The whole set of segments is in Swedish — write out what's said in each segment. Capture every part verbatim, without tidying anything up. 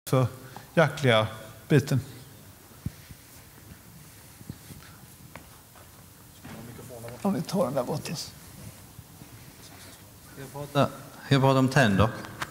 för jaktliga biten. Om vi tar den där borta. Jag pratar, jag pratar om tänder.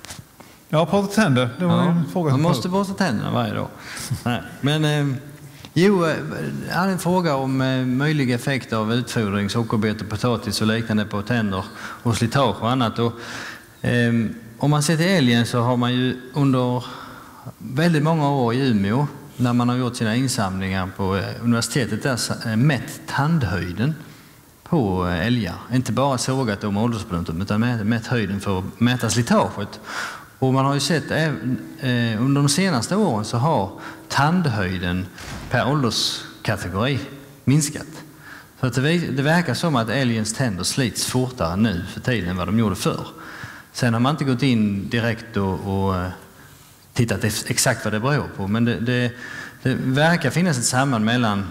Jag pratar tänder. Det var ja, en fråga. Man måste borsta tänderna varje dag. Nej, men eh, jo, jag hade en fråga om eh, möjliga effekter av utfodring, sockerbetor, potatis och liknande på tänder och slitage och annat. Och, eh, om man ser till älgen så har man ju under väldigt många år i Umeå, när man har gjort sina insamlingar på eh, universitetet, där mätt tandhöjden på älgar. Inte bara sågat om åldersbedömt, utan mätt, mätt höjden för att mäta slitaget. Och man har ju sett eh, under de senaste åren så har tandhöjden per ålderskategori minskat. Så att det, det verkar som att älgens tänder slits fortare nu för tiden än vad de gjorde förr. Sen har man inte gått in direkt och, och tittat exakt vad det beror på. Men det, det, det verkar finnas ett samband mellan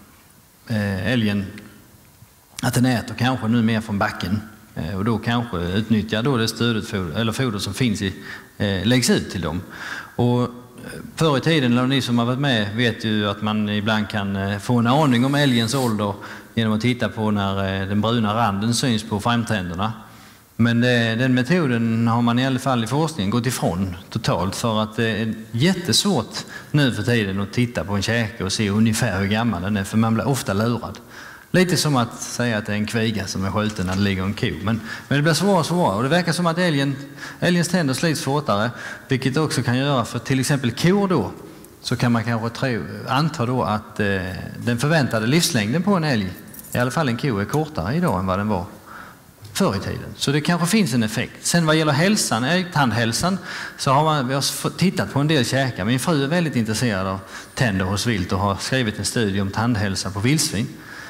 eh, älgen, att den äter kanske nu mer från backen och då kanske utnyttjar då det stödet foder, eller foder som finns i, eh, läggs ut till dem. Och förr i tiden, eller ni som har varit med, vet ju att man ibland kan eh, få en aning om älgens ålder genom att titta på när eh, den bruna randen syns på framtänderna. Men det, den metoden har man i alla fall i forskningen gått ifrån totalt, för att det är jättesvårt nu för tiden att titta på en käke och se ungefär hur gammal den är, för man blir ofta lurad. Lite som att säga att det är en kviga som är skjuten när det ligger en ko. Men, men det blir svårare och svårare. Och det verkar som att älgen, älgens tänder slits fortare. Vilket också kan göra för till exempel kor då. Så kan man kanske tro, anta då att eh, den förväntade livslängden på en älg, i alla fall en ko, är kortare idag än vad den var förr i tiden. Så det kanske finns en effekt. Sen vad gäller hälsan, tandhälsan, så har man, vi har tittat på en del käkar. Min fru är väldigt intresserad av tänder hos vilt och har skrivit en studie om tandhälsa på vildsvin.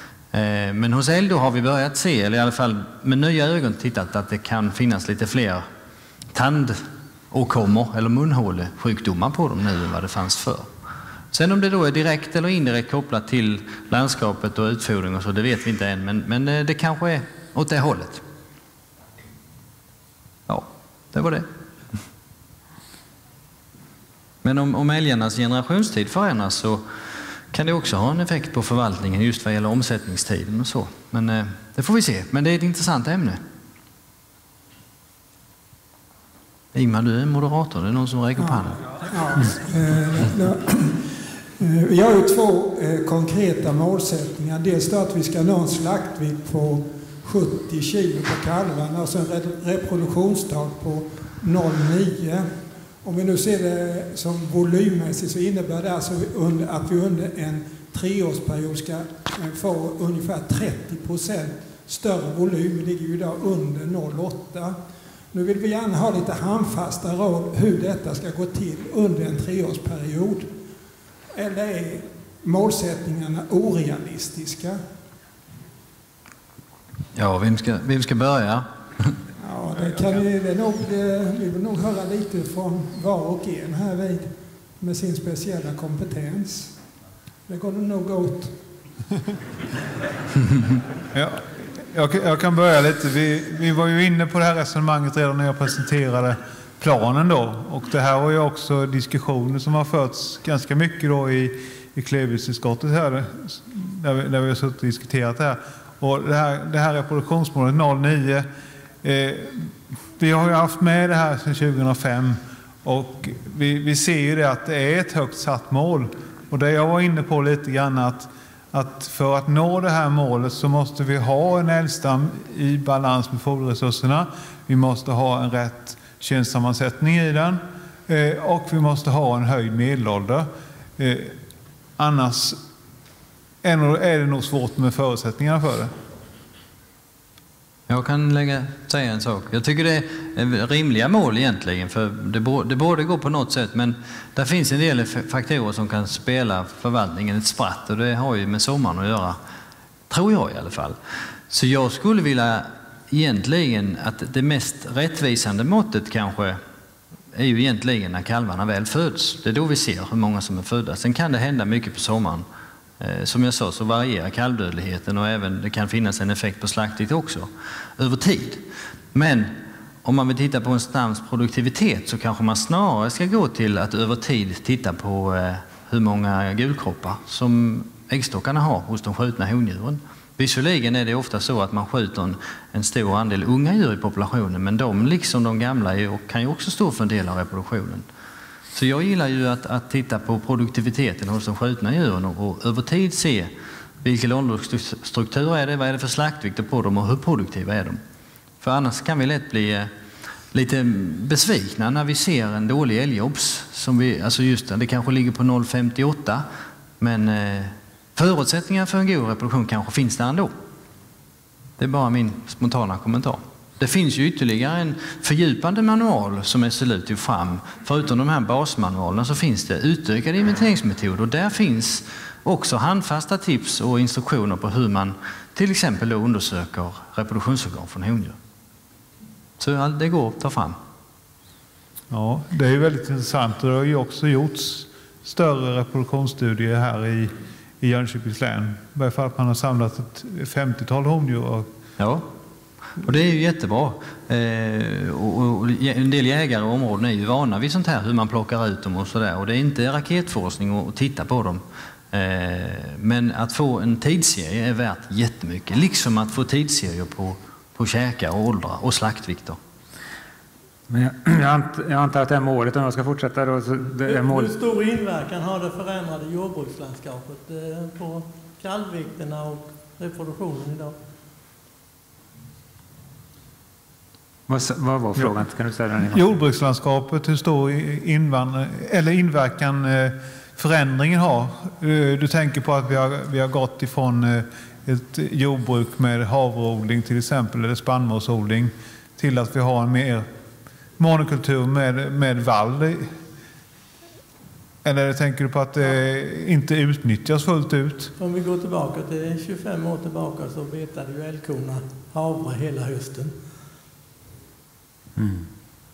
Men hos älg då har vi börjat se, eller i alla fall med nya ögon tittat, att det kan finnas lite fler tandåkommor eller munhålesjukdomar på dem nu än vad det fanns förr. Sen om det då är direkt eller indirekt kopplat till landskapet och utfodring och så, det vet vi inte än, men, men det kanske är åt det hållet. Ja, det var det. Men om, om älgarnas generationstid förändras så kan det också ha en effekt på förvaltningen just vad gäller omsättningstiden och så. Men eh, det får vi se. Men det är ett intressant ämne. Ingmar, du är moderator. Det är någon som räcker upp handen. Ja, ja. Vi har ju två eh, konkreta målsättningar. Dels då att vi ska nå en slaktvikt på sjuttio kilo på kalvarna och sen reproduktionstal på noll komma nio. Om vi nu ser det som volymmässigt så innebär det alltså att vi under en treårsperiod ska få ungefär trettio procent större volym. Vi ligger ju idag under noll komma åtta. Nu vill vi gärna ha lite handfasta råd hur detta ska gå till under en treårsperiod. Eller är målsättningarna orealistiska? Ja, vem ska, vem ska börja? Ja, det kan vi, det nog, det, vi vill nog höra lite från var och en här vid med sin speciella kompetens. Det går nog åt. Ja, jag, jag kan börja lite. Vi, vi var ju inne på det här resonemanget redan när jag presenterade planen då. Och det här var ju också diskussioner som har förts ganska mycket då i, i klövviltsutskottet här. Där vi, där vi har suttit och diskuterat det här. Och det här, det här reproduktionsmålet noll komma nio. Eh, vi har ju haft med det här sedan tjugohundrafem och vi, vi ser ju det att det är ett högt satt mål. Och det jag var inne på lite grann att, att för att nå det här målet så måste vi ha en älgstam i balans med foderresurserna. Vi måste ha en rätt könssammansättning i den eh, och vi måste ha en höjd medelålder. Eh, annars är det nog svårt med förutsättningarna för det. Jag kan lägga, säga en sak. Jag tycker det är rimliga mål egentligen, för det, bo, det borde gå på något sätt, men där finns en del faktorer som kan spela förvaltningen ett spratt, och det har ju med sommaren att göra, tror jag i alla fall. Så jag skulle vilja egentligen att det mest rättvisande måttet kanske är ju egentligen när kalvarna väl föds. Det är då vi ser hur många som är födda. Sen kan det hända mycket på sommaren. Som jag sa så varierar kalvdödligheten och även det kan finnas en effekt på slaktvikt också över tid. Men om man vill titta på en stams produktivitet så kanske man snarare ska gå till att över tid titta på eh, hur många gulkroppar som äggstockarna har hos de skjutna hondjuren. Visserligen är det ofta så att man skjuter en, en stor andel unga djur i populationen, men de liksom de gamla är, kan ju också stå för en del av reproduktionen. Så jag gillar ju att, att titta på produktiviteten hos de skjutna djuren och, och över tid se vilken åldersstruktur är det, vad är det för slaktvikter på dem och hur produktiva är de. För annars kan vi lätt bli eh, lite besvikna när vi ser en dålig älgobs. Som vi, alltså just det, det kanske ligger på noll komma femtioåtta, men eh, förutsättningar för en god reproduktion kanske finns där ändå. Det är bara min spontana kommentar. Det finns ju ytterligare en fördjupande manual som S L U tog fram. Förutom de här basmanualerna så finns det utökade inventeringsmetoder. Och där finns också handfasta tips och instruktioner på hur man till exempel då undersöker reproduktionsorgan från hondjur. Så det går att ta fram. Ja, det är väldigt intressant. Det har ju också gjorts större reproduktionsstudier här i, i Jönköpings län. I varje fall att man har samlat ett femtiotal hondjur. Ja, och det är ju jättebra. Eh, och, och en del jägare och områden är ju vana vid sånt här, hur man plockar ut dem och sådär. Och det är inte raketforskning att titta på dem. Eh, men att få en tidsserie är värt jättemycket. Liksom att få tidsserier på, på käkar och åldrar och slaktvikter. Men jag, jag, ant, jag antar att det är målet, om jag ska fortsätta då. Så det är mål... Hur stor inverkan har det förändrade jordbrukslandskapet på kalvvikterna och reproduktionen idag? Vad, vad var frågan? Kan du säga den? Jordbrukslandskapet, hur stor invand- eller inverkan förändringen har. Du tänker på att vi har, vi har gått ifrån ett jordbruk med havreodling till exempel, eller spannmålsodling, till att vi har en mer monokultur med, med vall. Eller tänker du på att det inte utnyttjas fullt ut? Om vi går tillbaka till tjugofem år tillbaka så betade ju älgkorna havre hela hösten. Mm.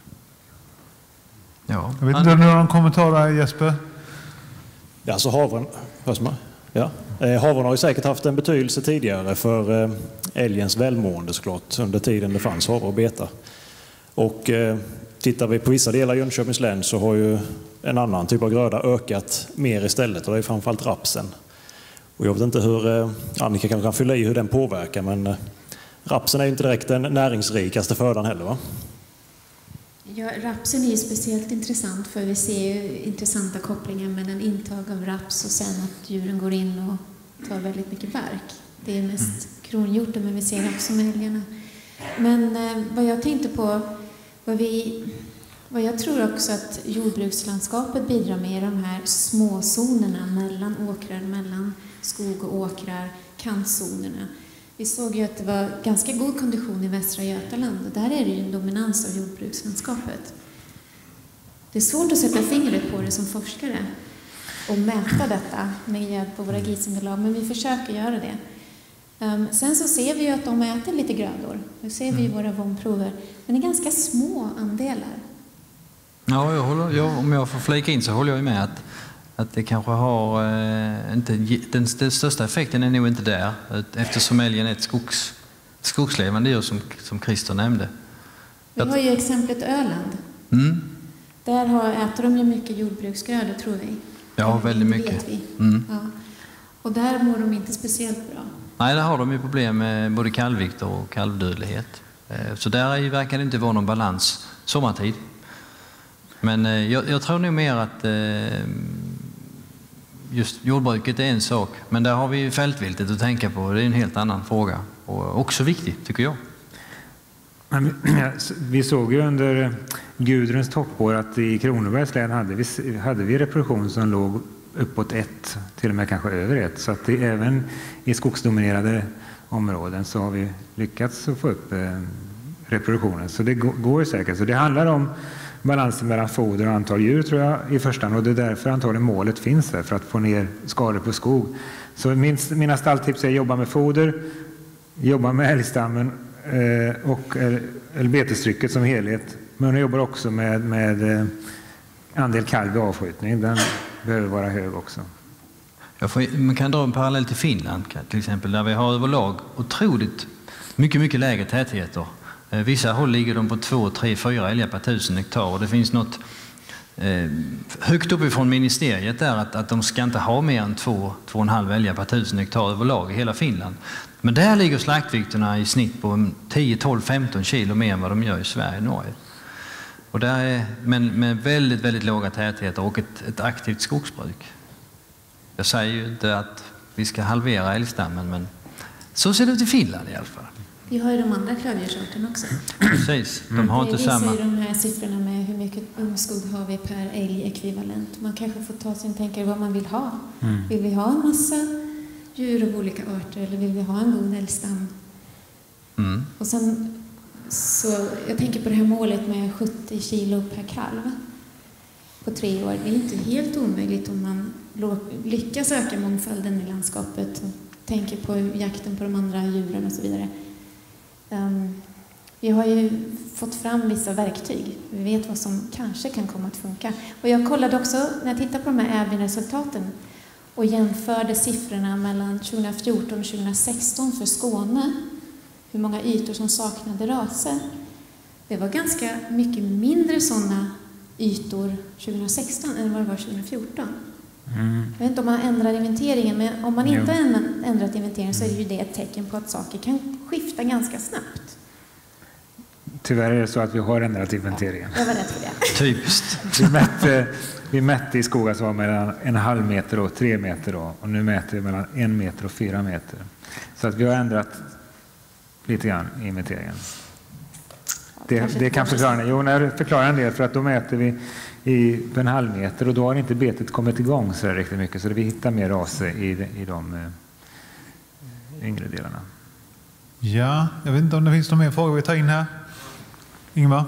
Ja. Jag vet inte om du har någon kommentar där, Jesper? Ja, så havren, hörs man? Ja. Eh, havren har ju säkert haft en betydelse tidigare för eh, älgens välmående såklart, under tiden det fanns havre och beta. Och eh, tittar vi på vissa delar av Jönköpings län så har ju en annan typ av gröda ökat mer istället, och det är framförallt rapsen. Och jag vet inte hur, eh, Annika kan, kan fylla i hur den påverkar, men eh, rapsen är ju inte direkt den näringsrikaste födan heller, va? Ja, rapsen är ju speciellt intressant, för vi ser ju intressanta kopplingar mellan intag av raps och sen att djuren går in och tar väldigt mycket bark. Det är mest kronhjorten, men vi ser raps med älgarna. Men eh, vad jag tänkte på, vad, vi, vad jag tror också att jordbrukslandskapet bidrar med är de här småzonerna mellan åkrar, mellan skog och åkrar, kantzonerna. Vi såg ju att det var ganska god kondition i Västra Götaland, och där är det ju en dominans av jordbrukslandskapet. Det är svårt att sätta fingret på det som forskare och mäta detta med hjälp av våra gisunderlag, men vi försöker göra det. Um, sen så ser vi ju att de äter lite grödor. Det ser vi i våra vomprover. Men det är ganska små andelar. Ja, jag håller, jag, om jag får flika in så håller jag med att, att det kanske har eh, inte, den, den största effekten är nog inte där, eftersom älgen är ett skogs, skogslevande djur som, som Christer nämnde. Vi har ju exemplet Öland. Mm. Där har, äter de ju mycket jordbruksgrödor, tror vi. Ja, väldigt det mycket. Vet vi. Mm. Ja. Och där mår de inte speciellt bra. Nej, där har de ju problem med både kalvvikt och kalvdödlighet. Så där verkar det inte vara någon balans sommartid. Men jag, jag tror nog mer att just jordbruket är en sak. Men där har vi ju fältviltet att tänka på. Det är en helt annan fråga. Och också viktig, tycker jag. Men, vi såg ju under Gudruns toppår att i Kronobergs län hade vi, hade vi reproduktion som låg uppåt ett, till och med kanske över ett. Så att det, även i skogsdominerade områden så har vi lyckats få upp eh, reproduktionen. Så det går ju säkert. Så det handlar om balansen mellan foder och antal djur, tror jag, i första hand. Och det är därför antagligen målet finns där, för att få ner skador på skog. Så min, mina stalltips är att jobba med foder, jobba med älgstammen eh, och eller betestrycket som helhet. Men jag jobbar också med, med eh, andel kalv i avskjutning. Den behöver vara hög också. Jag får, man kan dra en parallell till Finland till exempel, där vi har överlag otroligt mycket, mycket lägre tätheter Vissa håll ligger de på två, tre, fyra älgar per tusen hektar. Och det finns något eh, högt uppifrån ministeriet där att, att de ska inte ha mer än två, två och en halv älgar per tusen hektar överlag i hela Finland. Men där ligger slaktvikterna i snitt på tio, tolv, femton kilo mer än vad de gör i Sverige och Norge. Och där är, men med väldigt, väldigt låga tätheter och ett, ett aktivt skogsbruk. Jag säger ju inte att vi ska halvera älgstammen, men så ser det ut i Finland i alla fall. Vi har ju de andra klövdjursarterna också. Precis, de har inte inte samma. samma. Vi visar ju de här siffrorna med hur mycket ungskog har vi per älgekvivalent. Man kanske får ta sig och tänka vad man vill ha. Mm. Vill vi ha en massa djur av olika arter eller vill vi ha en god älgstam? Mm. Och sen, så jag tänker på det här målet med sjuttio kilo per kalv på tre år. Det är inte helt omöjligt om man lyckas öka mångfalden i landskapet och tänker på jakten på de andra djuren och så vidare. Um, vi har ju fått fram vissa verktyg. Vi vet vad som kanske kan komma att funka. Och jag kollade också, när jag tittade på de här Äbin-resultaten och jämförde siffrorna mellan tjugohundrafjorton och tjugohundrasexton för Skåne, hur många ytor som saknade raser. Det var ganska mycket mindre sådana ytor tjugohundrasexton än vad det var tjugohundrafjorton. Mm. Jag vet inte om man ändrar inventeringen, men om man inte har ändrat inventeringen så är ju det ett tecken på att saker kan skifta ganska snabbt. Tyvärr är det så att vi har ändrat inventeringen. Jag var rädd för det. Typiskt. Vi mätte, vi mätte i skogar som var mellan en halv meter och tre meter då, och nu mäter vi mellan en meter och fyra meter. Så att vi har ändrat lite grann i inventeringen. Det, det kan förklara, jo, när förklarar en del, för att då mäter vi i på en halv meter och då har inte betet kommit igång så riktigt mycket, så vi hittar mer raser i, i de eh, yngre delarna. Ja, jag vet inte om det finns några mer frågor vi tar in här. Ingmar?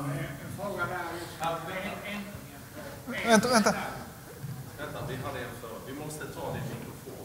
Vänta, vänta. Vänta, vi hade en för. Vi måste ta din mikrofon.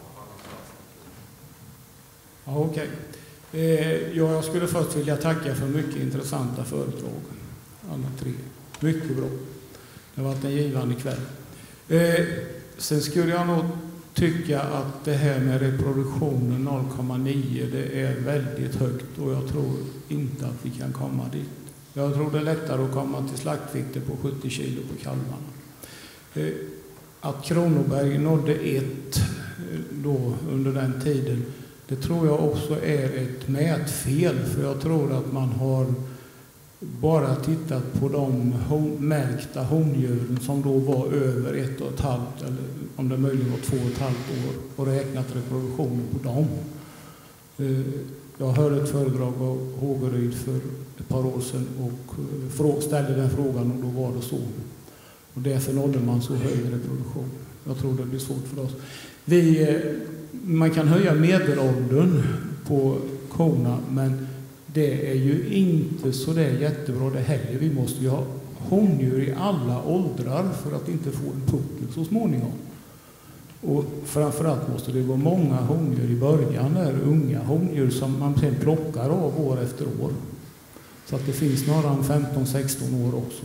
Ja, okej. Eh, ja, jag skulle först vilja tacka för mycket intressanta föredrag. Alla tre. Mycket bra. Det har varit en givande kväll. Eh, sen skulle jag nog tycka att det här med reproduktionen noll komma nio, det är väldigt högt och jag tror inte att vi kan komma dit. Jag tror det är lättare att komma till slaktvikter på sjuttio kilo på kalvarna. Eh, att Kronoberg nådde ett då under den tiden, det tror jag också är ett mätfel, för jag tror att man har bara tittat på de hon, märkta hondjuren som då var över ett och ett halvt, eller om det möjligen var två och ett halvt år, och räknat reproduktionen på dem. Jag hörde ett föredrag av Hågeryd för ett par år sedan och ställde den frågan, och då var det så. Och därför nådde man så hög reproduktion. Jag tror det blir svårt för oss. Vi, man kan höja medelåldern på korna, men det är ju inte så det är jättebra det heller. Vi måste ju ha hondjur i alla åldrar för att inte få en puckel så småningom. Och framförallt måste det vara många hondjur i början, där unga hondjur som man sen plockar av år efter år. Så att det finns några om femton sexton år också.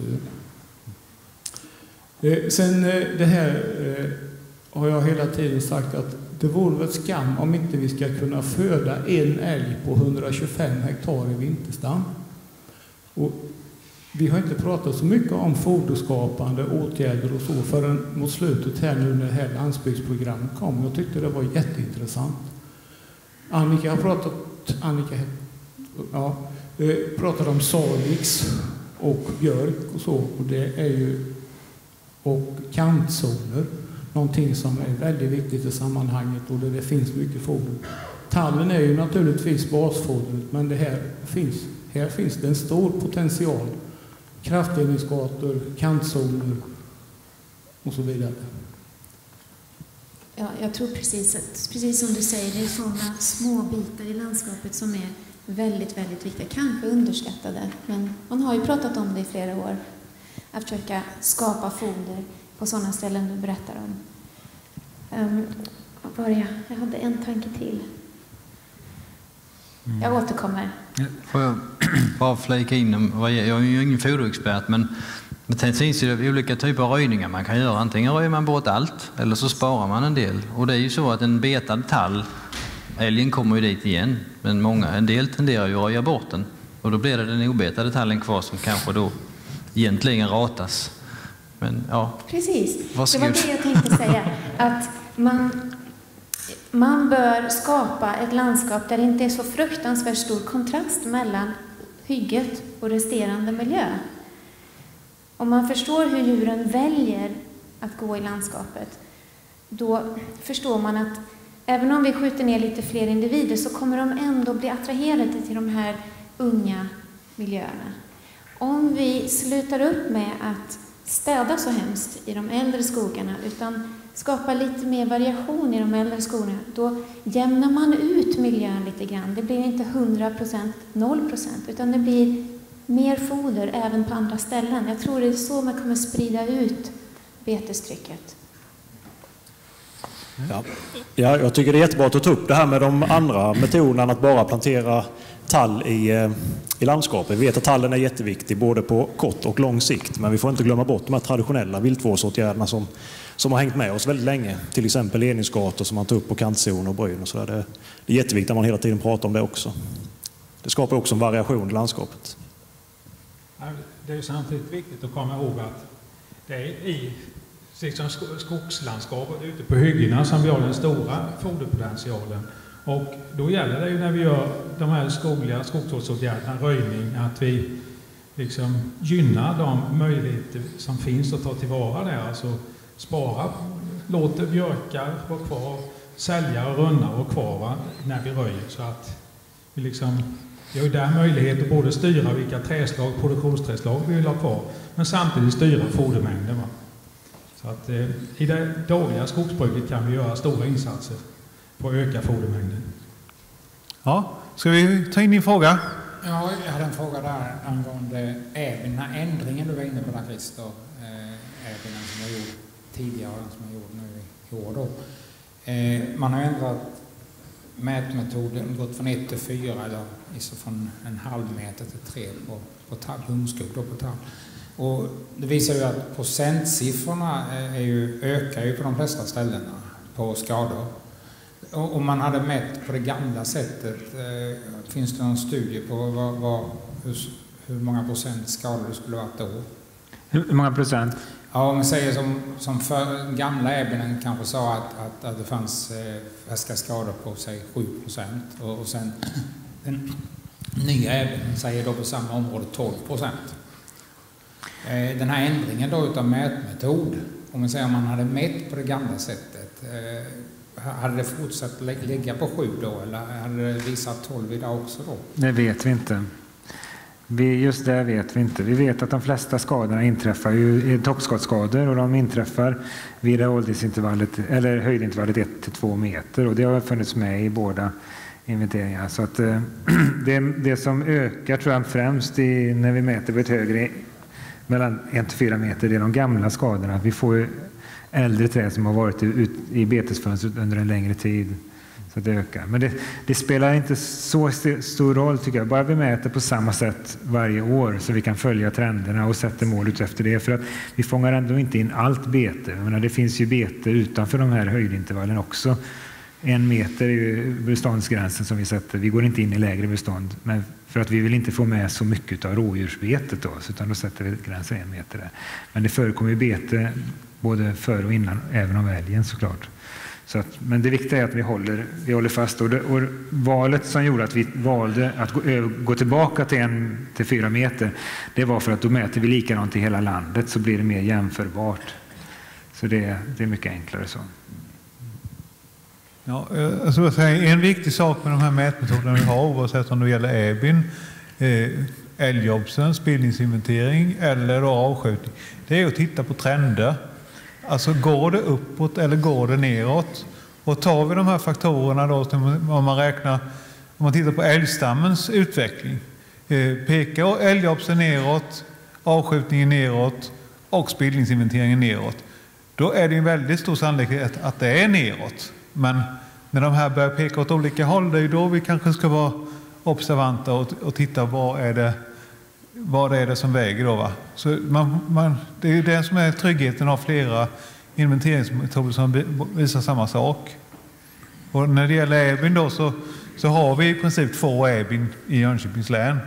Sen det här har jag hela tiden sagt att det vore väl skam om inte vi ska kunna föda en älg på hundratjugofem hektar i vinterstam. Och vi har inte pratat så mycket om foderskapande åtgärder och så förrän mot slutet här nu när det här landsbygdsprogrammet kom. Jag tyckte det var jätteintressant. Annika har pratat, Annika, ja, pratade om salix och björk och så, och det är ju, och kantzoner. Någonting som är väldigt viktigt i sammanhanget och där det finns mycket foder. Tallen är ju naturligtvis basfodret, men det här finns, här finns det en stor potential. Kraftledningsgator, kantzoner och så vidare. Ja, jag tror precis att, precis som du säger, det är sådana små bitar i landskapet som är väldigt, väldigt viktiga. Kanske underskattade, men man har ju pratat om det i flera år. Att försöka skapa foder på sådana ställen du berättar om. Um, vad var jag? Jag hade en tanke till. Jag mm. återkommer. Får jag bara flika in? Jag är ju ingen foderexpert, men det finns ju olika typer av röjningar man kan göra. Antingen röjer man bort allt, eller så sparar man en del. Och det är ju så att en betad tall, älgen kommer ju dit igen, men många, en del tenderar ju att röja bort den. Och då blir det den obetade tallen kvar som kanske då egentligen ratas. Men ja, precis. Varsågod. Det var det jag tänkte säga. Att man, man bör skapa ett landskap där det inte är så fruktansvärt stor kontrast mellan hygget och resterande miljö. Om man förstår hur djuren väljer att gå i landskapet, då förstår man att även om vi skjuter ner lite fler individer så kommer de ändå bli attraherade till de här unga miljöerna. Om vi slutar upp med att städa så hemskt i de äldre skogarna utan skapar lite mer variation i de äldre skogarna, då jämnar man ut miljön lite grann. Det blir inte hundra procent, noll procent, utan det blir mer foder även på andra ställen. Jag tror det är så man kommer sprida ut betestrycket. Ja. Ja, jag tycker det är jättebra att ta upp det här med de andra metoderna, att bara plantera tall i, i landskapet. Vi vet att tallen är jätteviktig både på kort och lång sikt, men vi får inte glömma bort de här traditionella viltvårdsåtgärderna som, som har hängt med oss väldigt länge. Till exempel ledningsgator som man tar upp på kantzon och bryn och så där. Det, det är jätteviktigt att man hela tiden pratar om det också. Det skapar också en variation i landskapet. Det är ju samtidigt viktigt att komma ihåg att det är i liksom skogslandskapet ute på hyggena som vi har den stora foderpotentialen. Och då gäller det ju när vi gör de här skogliga skogsvårdsåtgärderna, röjning, att vi liksom gynnar de möjligheter som finns att ta tillvara det. Alltså spara, låta björkar vara kvar, sälja och runna vara kvar, va, när vi röjer. Så att vi liksom, vi har ju där möjlighet att både styra vilka träslag, produktionsträslag vi vill ha kvar, men samtidigt styra fodermängden. Va. Så att eh, i det dagliga skogsbruket kan vi göra stora insatser på att öka fodermängden. Ja, ska vi ta in din fråga? Ja, jag hade en fråga där angående även den här ändringen du var inne på där, Christer. Eh, även den som var gjord tidigare och den som är gjord nu i år då. Eh, man har ändrat mätmetoden, gått från ett till fyra eller så från en halv meter till tre på, på tall, hundskugg då på tall. Och det visar ju att procentsiffrorna är ju, ökar ju på de flesta ställena på skador. Och om man hade mätt på det gamla sättet, eh, finns det någon studie på vad, vad, hur, hur många procent skador det skulle varit då? Hur många procent? Ja, om man säger som, som för gamla äbben kanske sa att, att, att det fanns eh, färska skador på sig sju procent och, och sen den nya äbben säger då på samma område tolv procent. Eh, den här ändringen då utav mätmetod, om man säger om man hade mätt på det gamla sättet, eh, hade det fortsatt ligga på sju då eller hade det visat tolv idag också då? Det vet vi inte. Vi, just det vet vi inte. Vi vet att de flesta skadorna inträffar ju i toppskottskador och de inträffar vid det åldersintervallet eller höjdintervallet ett till två meter och det har funnits med i båda inventeringarna. Så att eh, det, det som ökar tror jag främst i, när vi mäter på ett högre mellan ett till fyra meter, det är de gamla skadorna. Vi får ju äldre träd som har varit ut i betesfönstret under en längre tid. Så det ökar. Men det, det spelar inte så stor roll tycker jag. Bara vi mäter på samma sätt varje år så vi kan följa trenderna och sätta mål ut efter det. För att vi fångar ändå inte in allt bete. Jag menar, det finns ju bete utanför de här höjdintervallen också. En meter är ju beståndsgränsen som vi sätter. Vi går inte in i lägre bestånd. Men för att vi vill inte få med så mycket av rådjursbetet då. Utan då sätter vi gränsen en meter där. Men det förekommer ju bete både före och innan, även av älgen såklart. Så att, men det viktiga är att vi håller, vi håller fast. Och, det, och valet som gjorde att vi valde att gå, gå tillbaka till en till fyra meter, det var för att då mäter vi likadant i hela landet så blir det mer jämförbart. Så det, det är mycket enklare så. Ja, alltså, en viktig sak med de här mätmetoderna vi har, oavsett om det gäller äbin, eh, älgjobsen, spillningsinventering eller avskjutning, det är att titta på trender. Alltså går det uppåt eller går det neråt? Och tar vi de här faktorerna då, om man räknar, om man tittar på älgstammens utveckling, eh, pekar älgjobsen neråt, avskjutningen neråt och spillningsinventeringen neråt, då är det en väldigt stor sannolikhet att det är neråt. Men när de här börjar peka åt olika håll, det är då vi kanske ska vara observanta och, och titta vad är det, vad är det som väger då, va? Så man, man, det är det som är tryggheten av flera inventeringsmetoder som visar samma sak. Och när det gäller äbin då så, så har vi i princip två äbin i Jönköpings län.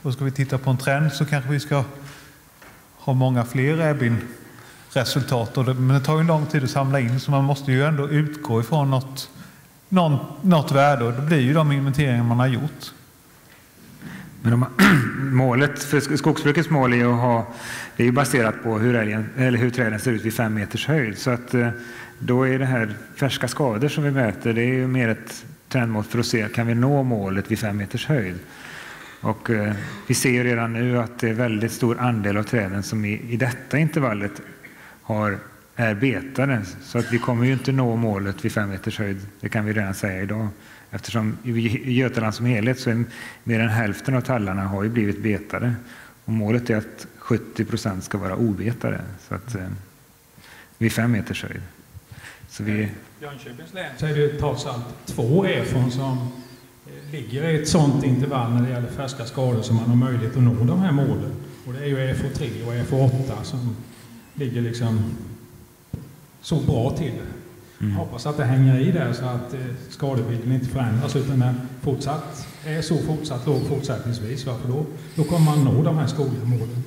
Och ska vi titta på en trend så kanske vi ska ha många fler Äbin-resultat. Men det tar ju en lång tid att samla in, så man måste ju ändå utgå ifrån något, någon, något värde. Och det blir ju de inventeringar man har gjort. Men de, målet för skogsbrukets mål är att ha, det är ju baserat på hur, älgen, eller hur träden ser ut vid fem meters höjd. Så att då är det här färska skador som vi mäter, det är ju mer ett trendmått för att se, kan vi nå målet vid fem meters höjd? Och eh, vi ser ju redan nu att det är väldigt stor andel av träden som i, i detta intervallet har, är betade. Så att vi kommer ju inte nå målet vid fem meters höjd, det kan vi redan säga idag. Eftersom i Götaland som helhet så är mer än hälften av tallarna har ju blivit betade. Och målet är att sjuttio procent ska vara obetade. Så att eh, vid fem meters höjd. Så vi... Jönköpings län så är det trots allt två E F O N som ligger i ett sådant intervall när det gäller färska skador som man har möjlighet att nå de här målen. Och det är ju E F O tre och E F O åtta som ligger liksom så bra till. Mm. Hoppas att det hänger i där så att eh, skadebilden inte förändras utan den fortsatt är så fortsatt låg fortsättningsvis. Varför då? Då kommer man nå de här skogliga målen.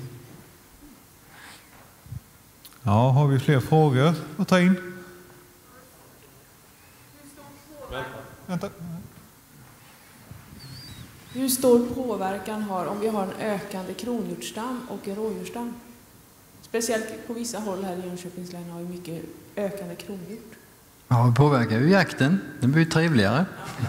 Ja, har vi fler frågor att ta in? Vänta. Hur stor påverkan har om vi har en ökande kronhjortsstam och en rådjursstam? Speciellt på vissa håll här i Jönköpings län har vi mycket ökande kronhjort. Ja, det påverkar ju jakten. Den blir ju trevligare.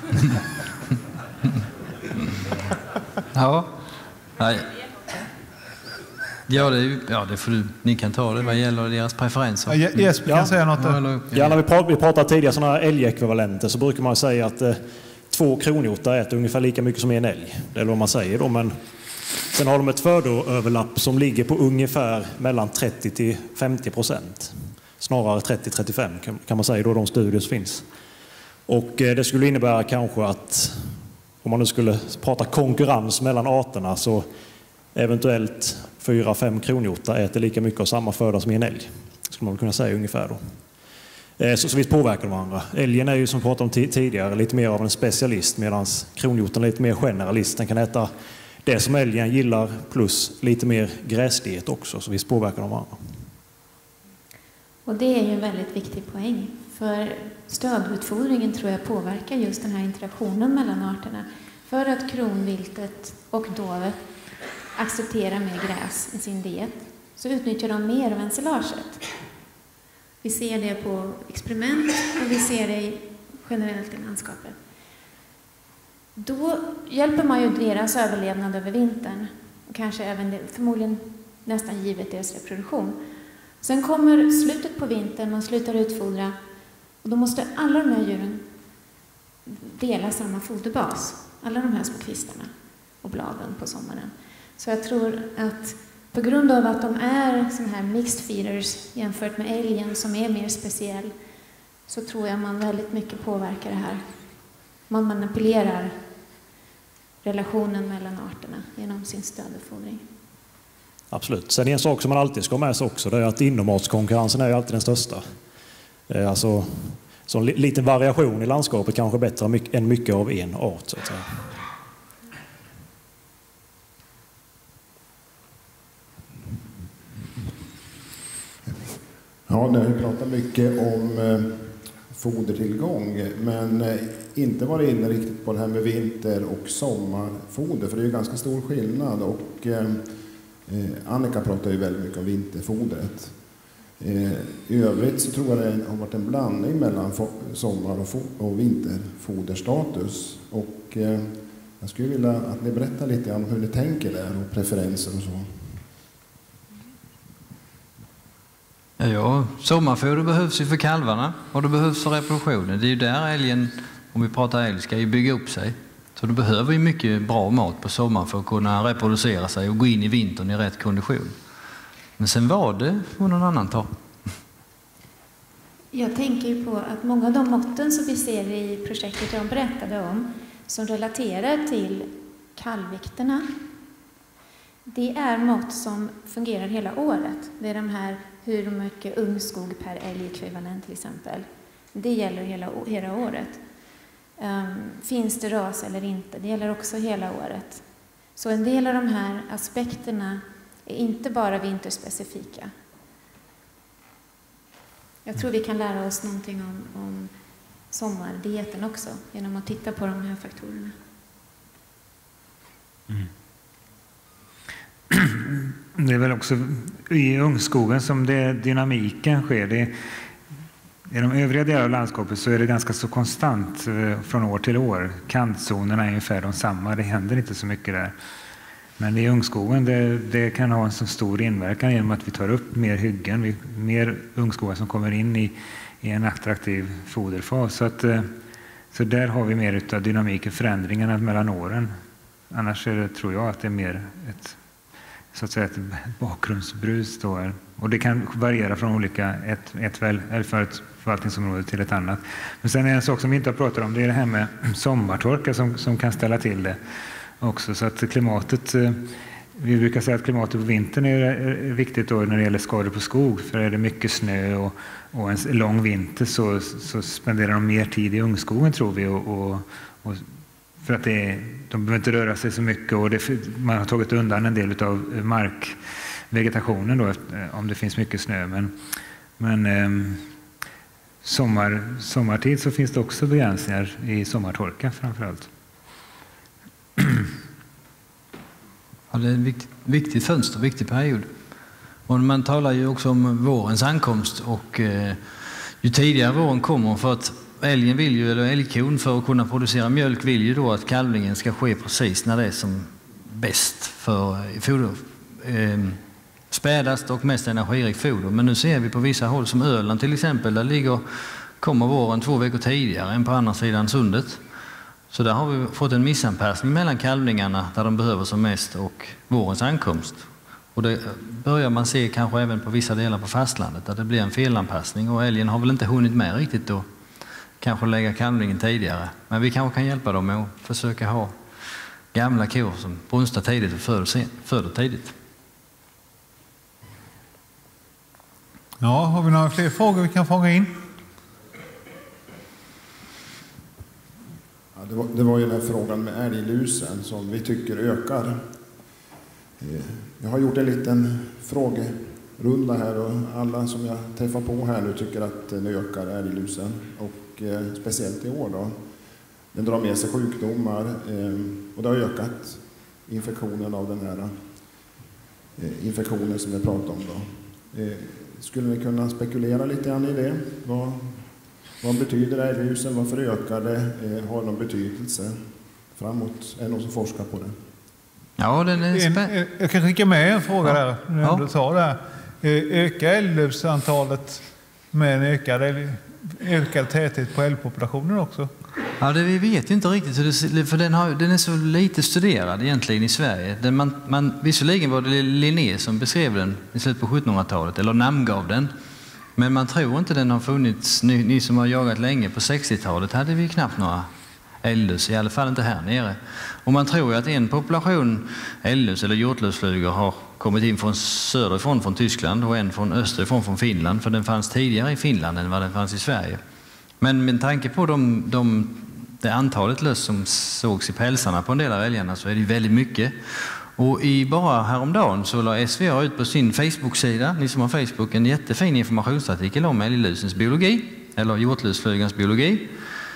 Ja. Nej. Ja, det, är ju, ja, det får du, ni kan ta det vad gäller deras preferenser. Ja, Jesper kan ja. säga något. Ja, eller, ja, när vi pratade, vi pratade tidigare sådana här älgekvivalenter så brukar man säga att eh, två kronhjortar äter ungefär lika mycket som en älg. Det är vad man säger då, men sen har de ett födoöverlapp som ligger på ungefär mellan trettio till femtio procent. Snarare trettio till trettiofem kan man säga då, de studier som finns. Och eh, det skulle innebära kanske att om man nu skulle prata konkurrens mellan arterna så eventuellt fyra fem kronhjortar äter lika mycket av samma föda som en älg. Skulle man kunna säga ungefär då. Så, så visst påverkar de varandra. Älgen är ju som vi pratade om tidigare lite mer av en specialist medan kronhjorten är lite mer generalist. Den kan äta det som älgen gillar plus lite mer gräsdiet också. Så visst påverkar de varandra. Och det är ju en väldigt viktig poäng. För stödutfodringen tror jag påverkar just den här interaktionen mellan arterna. För att kronviltet och dovet accepterar mer gräs i sin diet så utnyttjar de mer av ensilaget. Vi ser det på experiment och vi ser det generellt i landskapet. Då hjälper man ju deras överlevnad över vintern och kanske även förmodligen nästan givet deras reproduktion. Sen kommer slutet på vintern, man slutar utfodra och då måste alla de här djuren dela samma foderbas. Alla de här små kvistarna och bladen på sommaren. Så jag tror att på grund av att de är såna här mixed feeders jämfört med älgen som är mer speciell så tror jag man väldigt mycket påverkar det här. Man manipulerar relationen mellan arterna genom sin stödutfodring. Absolut. Sen en sak som man alltid ska ha med sig också det är att inomhuskonkurrensen är ju alltid den största. Alltså, så lite variation i landskapet kanske bättre än mycket av en art så att säga. Ja, ni har ju pratat mycket om eh, fodertillgång, men eh, inte varit inne riktigt på det här med vinter- och sommarfoder, för det är ju ganska stor skillnad. Och eh, Annika pratar ju väldigt mycket om vinterfodret. Eh, I övrigt så tror jag det har varit en blandning mellan sommar- och, och vinterfoderstatus. Och eh, jag skulle vilja att ni berättar lite om hur ni tänker där och preferenser och så. Ja, sommarfoder behövs ju för kalvarna och det behövs för reproduktionen. Det är ju där älgen, om vi pratar älg, ska ju bygga upp sig. Så det behöver ju mycket bra mat på sommaren för att kunna reproducera sig och gå in i vintern i rätt kondition. Men sen var det får någon annan ta. Jag tänker på att många av de måtten som vi ser i projektet jag berättade om som relaterar till kallvikterna, det är mått som fungerar hela året. Det är de här hur mycket ungskog per älgekvivalent till exempel. Det gäller hela, hela året. Um, finns det ras eller inte? Det gäller också hela året. Så en del av de här aspekterna är inte bara vinterspecifika. Jag tror vi kan lära oss någonting om, om sommardieten också genom att titta på de här faktorerna. Mm. Det är väl också i ungskogen som det, dynamiken sker. Det, I de övriga delarna av landskapet så är det ganska så konstant från år till år. Kantzonerna är ungefär de samma, det händer inte så mycket där. Men i ungskogen det, det kan ha en så stor inverkan genom att vi tar upp mer hyggen, vi, mer ungskogar som kommer in i, i en attraktiv foderfas. Så, att, så där har vi mer av dynamiken, förändringarna mellan åren. Annars är det, tror jag att det är mer ett, så att säga, ett bakgrundsbrus då. Och det kan variera från olika ett, ett väl, eller ett förvaltningsområde till ett annat. Men sen är en sak som vi inte har pratat om, det är det här med sommartorka som, som kan ställa till det också. Så att klimatet, vi brukar säga att klimatet på vintern är viktigt då när det gäller skador på skog. För är det mycket snö och, och en lång vinter så, så spenderar de mer tid i ungskogen, tror vi. Och, och, och för att det är, de behöver inte röra sig så mycket och det, man har tagit undan en del av markvegetationen då, om det finns mycket snö. Men, men eh, sommar, sommartid så finns det också begränsningar i sommartorka framförallt. Ja, det är ett viktigt, viktigt fönster, viktig period. Och man talar ju också om vårens ankomst och eh, ju tidigare våren kommer, för att älgen vill ju, eller älgkon för att kunna producera mjölk vill ju då att kalvningen ska ske precis när det är som bäst för foder, eh, spädast och mest energirikt foder. Men nu ser vi på vissa håll som Öland till exempel, där ligger, kommer våren två veckor tidigare än på andra sidan sundet. Så där har vi fått en missanpassning mellan kalvningarna där de behöver som mest och vårens ankomst. Och det börjar man se kanske även på vissa delar på fastlandet där det blir en felanpassning och älgen har väl inte hunnit med riktigt då. Kanske lägga kalvningen tidigare. Men vi kanske kan hjälpa dem med att försöka ha gamla kor som brunstar tidigt och föder, föder tidigt. Ja, har vi några fler frågor vi kan fånga in? Ja, det, var, det var ju den här frågan med älglusen som vi tycker ökar. Jag har gjort en liten frågerunda här och alla som jag träffar på här nu tycker att den ökar, älglusen. Och eh, speciellt i år då. Den drar med sig sjukdomar eh, och det har ökat infektionen av den här eh, infektionen som vi pratade om då. Eh, skulle ni kunna spekulera lite grann i det? Vad, vad betyder älglusen? Varför ökar det? Eh, har någon betydelse framåt? Är det någon som forskar på det? Ja, den är en, jag kan skicka med en fråga ja. där. När ja. du tar det här. Ökar älglusantalet med en ökad, ökad täthet på älgpopulationen också? Ja, det vi vet inte riktigt. För den, har, den är så lite studerad egentligen i Sverige. Den man, man, visserligen var det Linné som beskrev den i slutet på sjuttonhundratalet, eller namngav den. Men man tror inte den har funnits. Ni, ni som har jagat länge på sextiotalet hade vi knappt några älglus, i alla fall inte här nere. Och man tror ju att en population älglus eller hjortlusflugor har kommit in från söderifrån från Tyskland och en från österifrån från Finland, för den fanns tidigare i Finland än vad den fanns i Sverige. Men med tanke på de, de, det antalet löss som sågs i pälsarna på en del av älgarna så är det väldigt mycket. Och i bara häromdagen så la S V A ut på sin Facebook-sida, ni som har Facebook, en jättefin informationsartikel om älglusens biologi, eller hjortlusflugans biologi.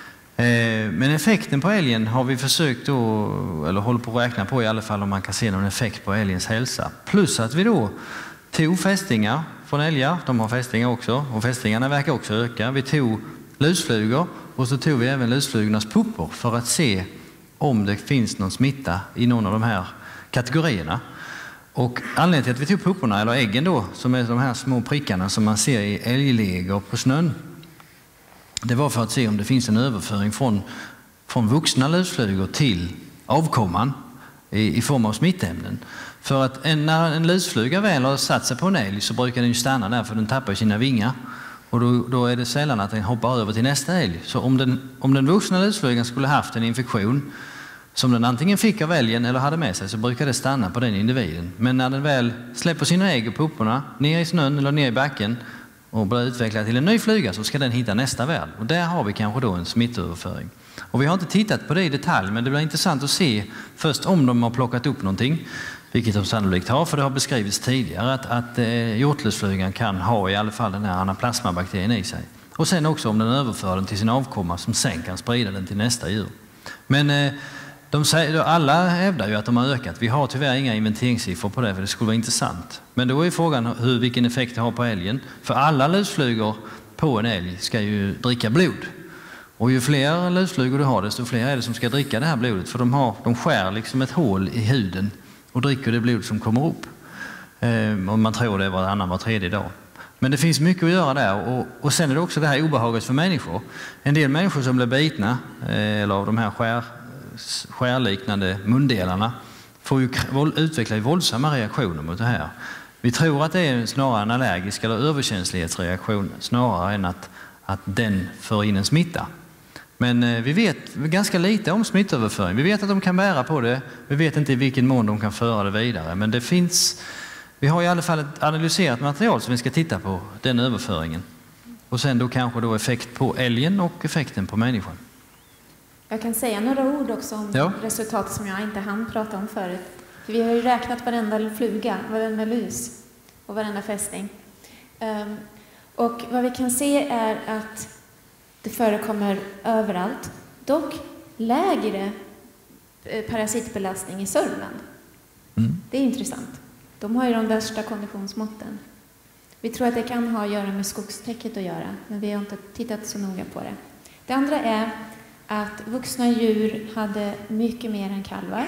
Men effekten på älgen har vi försökt då, eller håller på att räkna på i alla fall, om man kan se någon effekt på älgens hälsa. Plus att vi då tog fästingar från älgar, de har fästingar också, och fästingarna verkar också öka. Vi tog lusflugor och så tog vi även lusflugornas puppor för att se om det finns någon smitta i någon av de här kategorierna. Och anledningen till att vi tog pupporna, eller äggen då, som är de här små prickarna som man ser i älglegor på snön, det var för att se om det finns en överföring från, från vuxna lusflugor till avkomman i, i form av smittämnen. För att en, när en lusfluga väl har satt sig på en älg så brukar den ju stanna där, för den tappar sina vingar. Och då, då är det sällan att den hoppar över till nästa älg. Så om den, om den vuxna lusflugan skulle haft en infektion som den antingen fick av älgen eller hade med sig, så brukar det stanna på den individen. Men när den väl släpper sina ägg och pupporna ner i snön eller ner i backen, och börjar utveckla till en ny flyga, så ska den hitta nästa värld. Och där har vi kanske då en smittöverföring. Och vi har inte tittat på det i detalj, men det blir intressant att se först om de har plockat upp någonting, vilket de sannolikt har, för det har beskrivits tidigare att, att eh, hjortlusflygan kan ha i alla fall den här anaplasmabakterien i sig. Och sen också om den överför den till sin avkomma som sen kan sprida den till nästa djur. Men eh, de säger, alla hävdar ju att de har ökat. Vi har tyvärr inga inventeringssiffror på det, för det skulle vara intressant. Men då är frågan hur, vilken effekt det har på älgen. För alla lusflugor på en älg ska ju dricka blod. Och ju fler lusflugor du har, desto fler är det som ska dricka det här blodet. För de, har, de skär liksom ett hål i huden och dricker det blod som kommer upp. Eh, och man tror det var annan var tredje dag. Men det finns mycket att göra där. Och, och sen är det också det här obehaget för människor. En del människor som blir bitna, eh, eller av de här skär, skärliknande mundelarna, får ju utveckla våldsamma reaktioner mot det här. Vi tror att det är snarare en allergisk eller överkänslighetsreaktion snarare än att, att den för in en smitta. Men eh, vi vet ganska lite om smittöverföring. Vi vet att de kan bära på det. Vi vet inte i vilken mån de kan föra det vidare. Men det finns, vi har i alla fall ett analyserat material som vi ska titta på, den överföringen. Och sen då kanske då effekt på älgen och effekten på människan. Jag kan säga några ord också om ja. resultat som jag inte hann prata om förut. För vi har ju räknat varenda fluga, varenda lus och varenda fästing. Um, och vad vi kan se är att det förekommer överallt, dock lägre parasitbelastning i Sörmland. Mm. Det är intressant. De har ju de värsta konditionsmåtten. Vi tror att det kan ha att göra med skogstäcket att göra, men vi har inte tittat så noga på det. Det andra är att vuxna djur hade mycket mer än kalvar.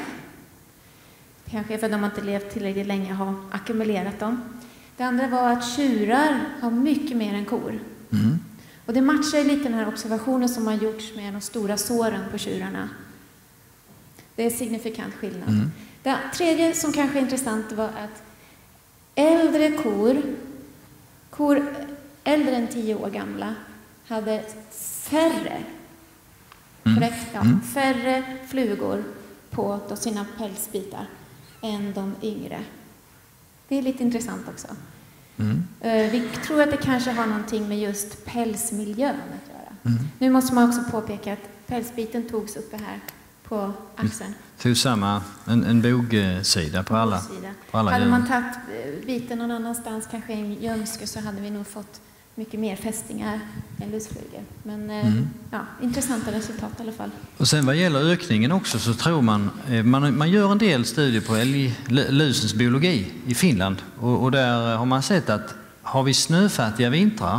Kanske för att de inte levt tillräckligt länge och har ackumulerat dem. Det andra var att tjurar har mycket mer än kor. Mm. Och det matchar lite den här observationen som har gjorts med de stora såren på tjurarna. Det är signifikant skillnad. Mm. Det tredje som kanske är intressant var att äldre kor, kor äldre än tio år gamla, hade färre, mm. korrekt, ja, mm. färre flugor på då sina pälsbitar än de yngre. Det är lite intressant också. Mm. Vi tror att det kanske har någonting med just pälsmiljön att göra. Mm. Nu måste man också påpeka att pälsbiten togs uppe här på axeln. Tog samma, en, en bogsida på alla, på alla hade man tagit biten någon annanstans, kanske i Jönske, så hade vi nog fått mycket mer fästingar än lusflugor. Men mm. ja, intressanta resultat i alla fall. Och sen vad gäller ökningen också, så tror man, man, man gör en del studier på älg, lusens biologi i Finland. Och, och där har man sett att har vi snöfattiga vintrar,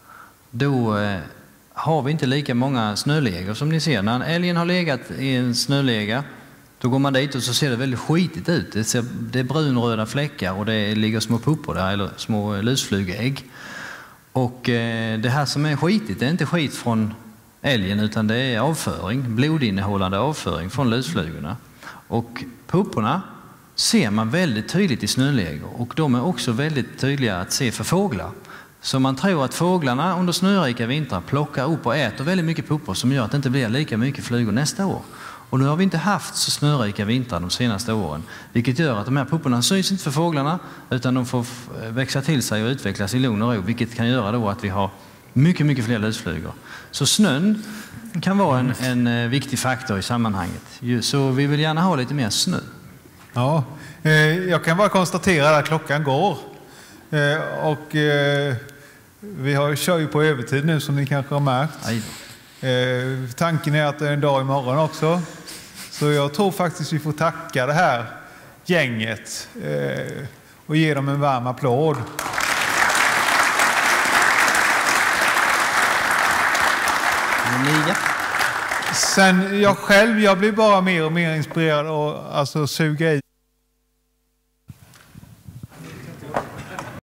då eh, har vi inte lika många snöläger som ni ser. När älgen har legat i en snöläga, då går man dit och så ser det väldigt skitigt ut. Det, ser, det är brunröda fläckar och det ligger små puppor där, eller små lusflugägg. Och eh, det här som är skitigt, det är inte skit från älgen, utan det är avföring, blodinnehållande avföring från lusflugorna. Och pupporna ser man väldigt tydligt i snöläger, och de är också väldigt tydliga att se för fåglar. Så man tror att fåglarna under snörika vintrar plockar upp och äter väldigt mycket puppor, som gör att det inte blir lika mycket flugor nästa år. Och nu har vi inte haft så snörika vintrar de senaste åren, vilket gör att de här pupporna syns inte för fåglarna, utan de får växa till sig och utvecklas i lugn och ro, vilket kan göra då att vi har mycket, mycket fler lusflugor. Så snön kan vara en, en viktig faktor i sammanhanget. Så vi vill gärna ha lite mer snö. Ja, eh, jag kan bara konstatera att klockan går. Eh, och eh, vi har, kör ju på övertid nu, som ni kanske har märkt. Eh, tanken är att det är en dag imorgon också. Så jag tror faktiskt vi får tacka det här gänget eh, och ge dem en varm applåd. Sen jag själv, jag blir bara mer och mer inspirerad och alltså suga i